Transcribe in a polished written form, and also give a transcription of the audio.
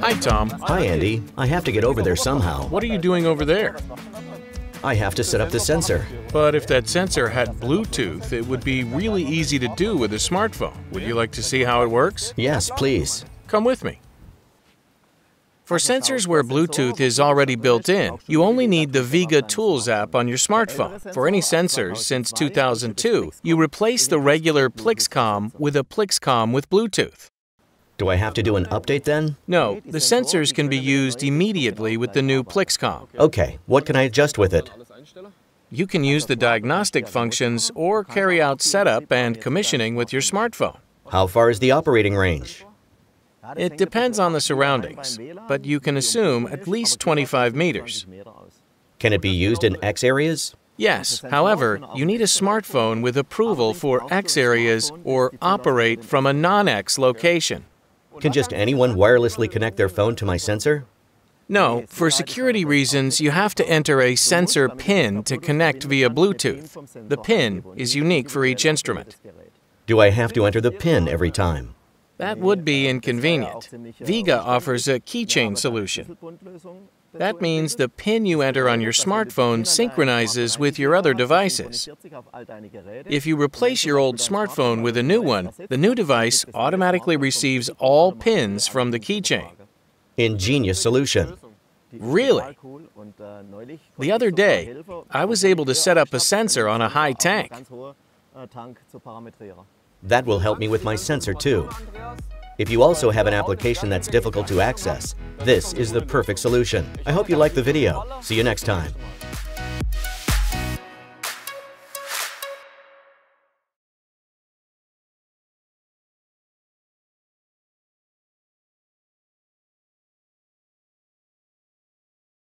Hi, Tom. Hi, Andy. I have to get over there somehow. What are you doing over there? I have to set up the sensor. But if that sensor had Bluetooth, it would be really easy to do with a smartphone. Would you like to see how it works? Yes, please. Come with me. For sensors where Bluetooth is already built in, you only need the VEGA Tools app on your smartphone. For any sensors since 2002, you replace the regular PLICSCOM with a PLICSCOM with Bluetooth. Do I have to do an update then? No, the sensors can be used immediately with the new PLICSCOM. Okay, what can I adjust with it? You can use the diagnostic functions or carry out setup and commissioning with your smartphone. How far is the operating range? It depends on the surroundings, but you can assume at least 25 meters. Can it be used in X areas? Yes, however, you need a smartphone with approval for X areas or operate from a non-X location. Can just anyone wirelessly connect their phone to my sensor? No, for security reasons, you have to enter a sensor PIN to connect via Bluetooth. The PIN is unique for each instrument. Do I have to enter the PIN every time? That would be inconvenient. VEGA offers a keychain solution. That means the PIN you enter on your smartphone synchronizes with your other devices. If you replace your old smartphone with a new one, the new device automatically receives all PINs from the keychain. Ingenious solution. Really? The other day, I was able to set up a sensor on a high tank. That will help me with my sensor too. If you also have an application that's difficult to access, this is the perfect solution. I hope you liked the video. See you next time.